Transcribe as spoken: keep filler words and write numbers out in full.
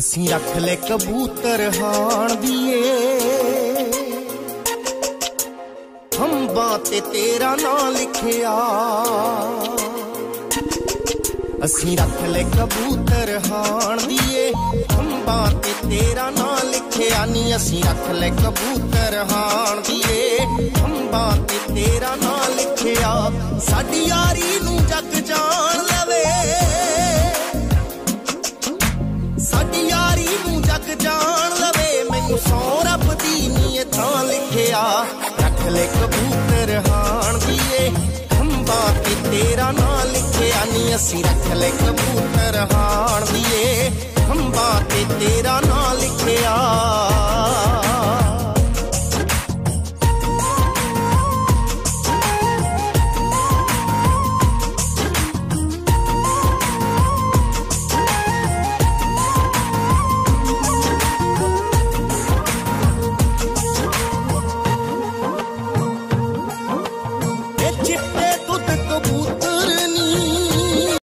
असी रख ले कबूतर हाण दिए खंबा ते तेरा ना लिखिया। असी रख ले कबूतर हाण दिए खंबा ते तेरा ना लिखिया नी। असी रख ले कबूतर हाण दिए खंबा ते तेरा ना लिखिया। साडी यारी नू जग जान लवे, साडी यारी नू जग जान लवे। मैनू सौ रब दी नी तां लिखिया। रख ले कबूतर हाण दिए खंबा ते तेरा ना लिखिया नी। असी रख ले कबूतर हाण दिए खंबा ते तेरा ना लिखिया।